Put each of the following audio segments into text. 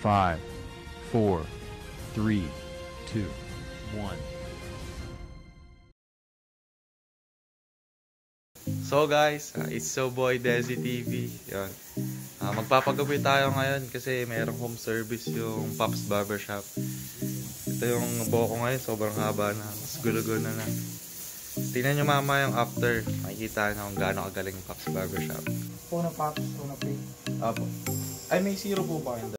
5, 4, 3, 2, 1. So guys, it's so boy Desi TV. Yun. Magpapagabi tayo ngayon kasi mayroong home service yung Pops Barbershop. Ito yung buhok ko ngayon, sobrang haba na. Mas gulo-gulo na. Tingnan nyo mama yung after. Makikita nyo kung gaano kagaling yung Pops Barbershop. Una Pops, una Pay. Apo. Ay, may zero po ba kayo?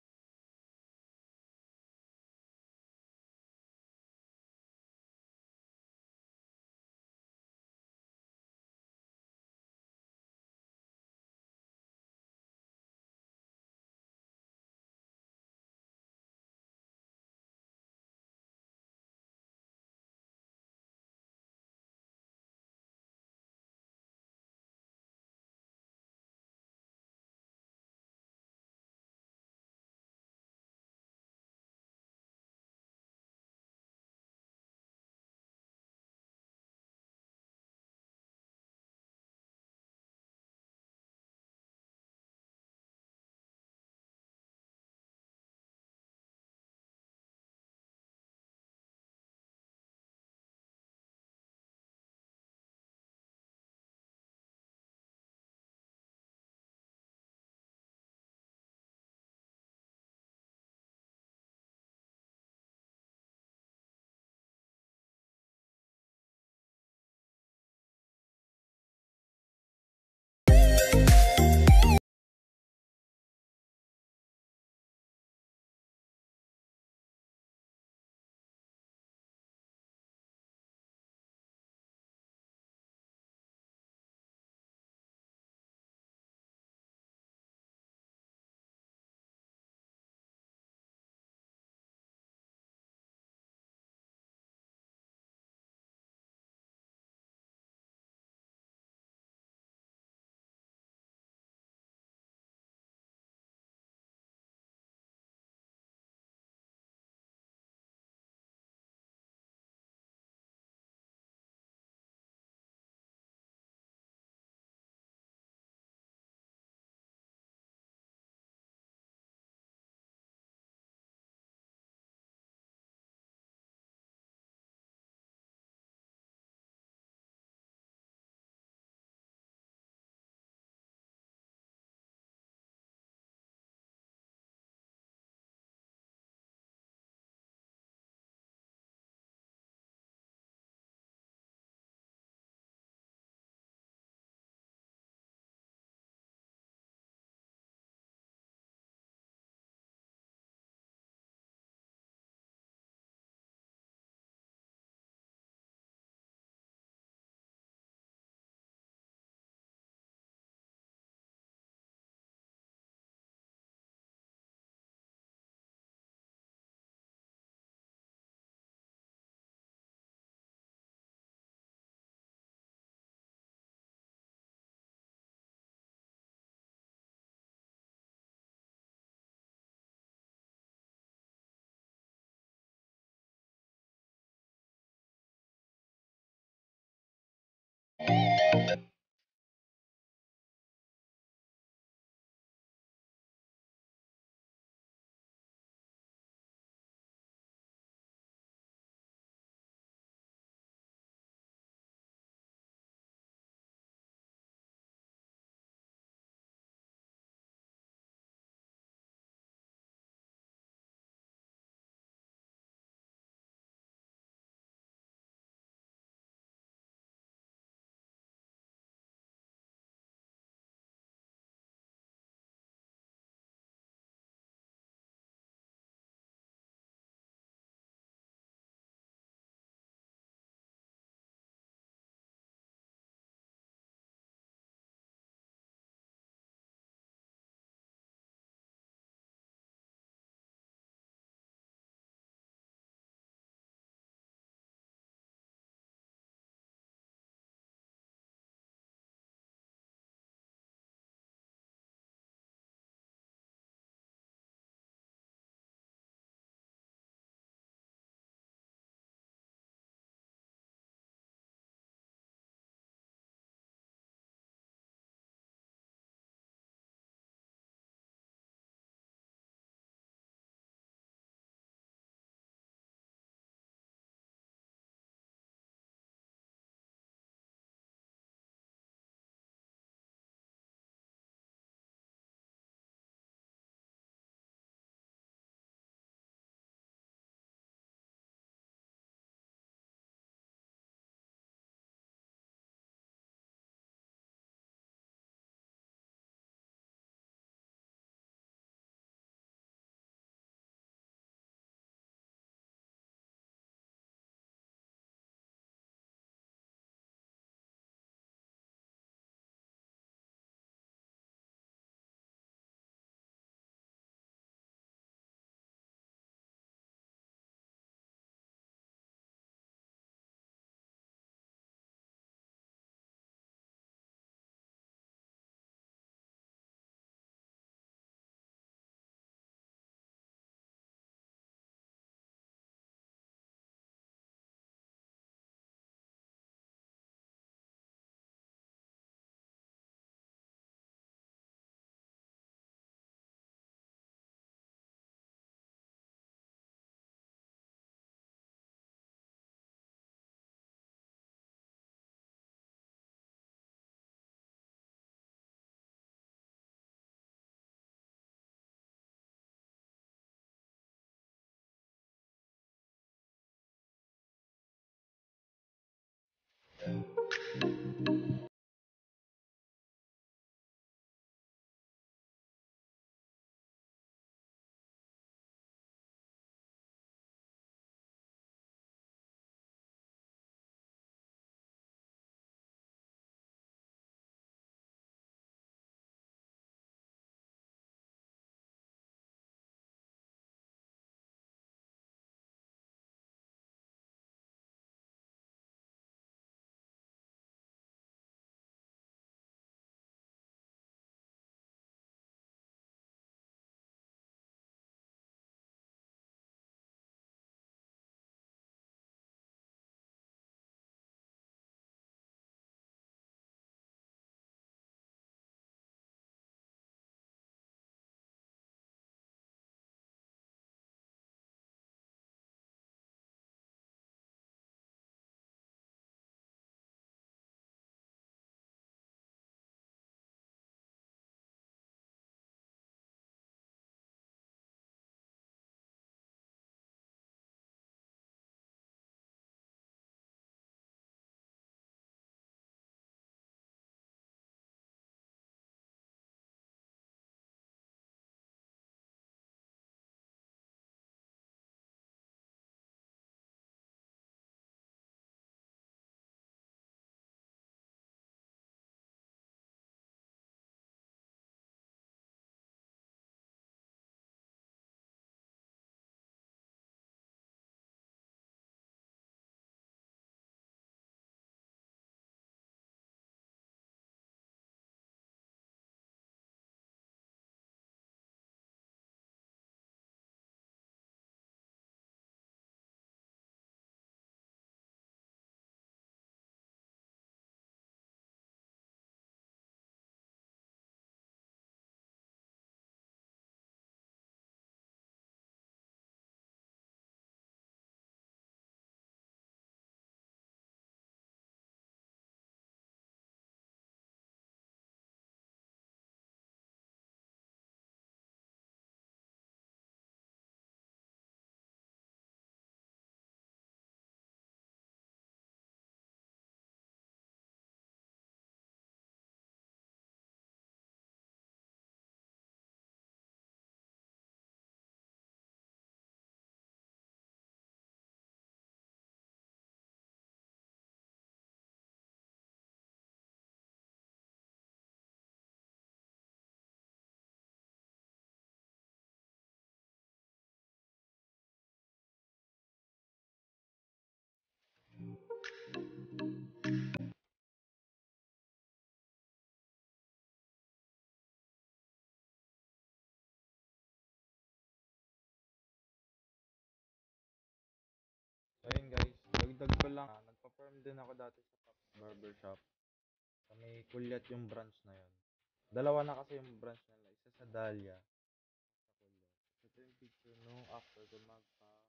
So ayun guys, dagdag ko lang, nagpa-perm din ako dati sa Pops Barbershop. Sa may Kulyat yung branch na yun. Dalawa na kasi yung branch nila, isa sa Dahlia, sa Kulyat. Ito yung picture nung after ko magpa-curl.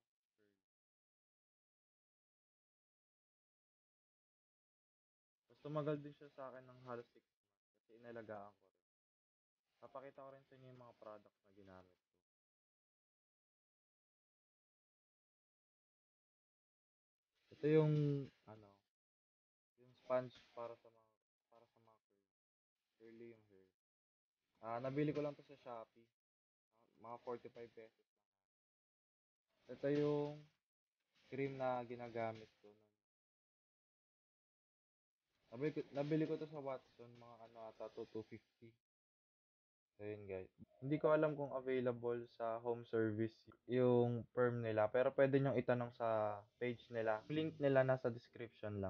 Tapos tumagal din siya sa akin ng halos 6 months kasi inalagaan ko rin. Papakita ko rin sa inyo yung mga products na ginamit ko. Ito yung ano, yung sponge para sa mga curly yung hair. Nabili ko lang to sa Shopee. Mga 45 pesos lang. Ito yung cream na ginagamit ko. Nabili ko to sa Watson, mga ano ata to 250. So yun guys. Hindi ko alam kung available sa home service yung perm nila, pero pwede nyo itanong sa page nila. Link nila nasa description lang.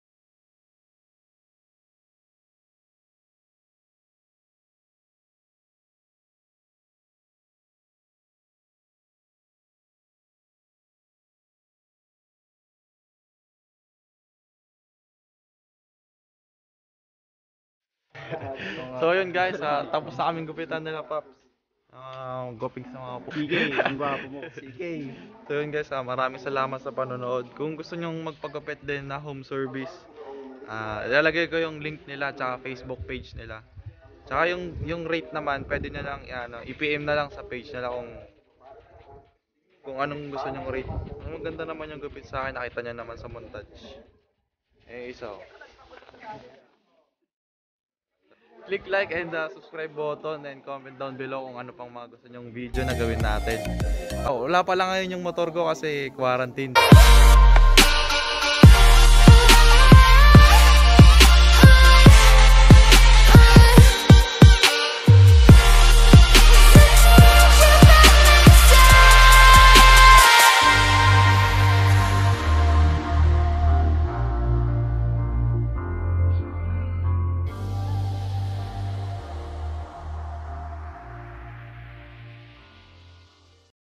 So yun guys, tapos na kaming gupitan nila Paps. Gupig sa mga CK, ang gwapo mo. CK. So yun guys, maraming salamat sa panonood. Kung gusto nyong magpagupit din na home service, ilalagay ko yung link nila tsaka Facebook page nila. Tsaka yung rate naman, pwede nyo lang i-PM na lang sa page nila kung anong gusto nyong rate. Maganda naman yung gupit sa akin, nakita nyo naman sa montage. Isa. Click like and subscribe button and comment down below kung ano pang mga gusto nyong video na gawin natin. Wala pa lang ngayon yung motor ko kasi quarantine.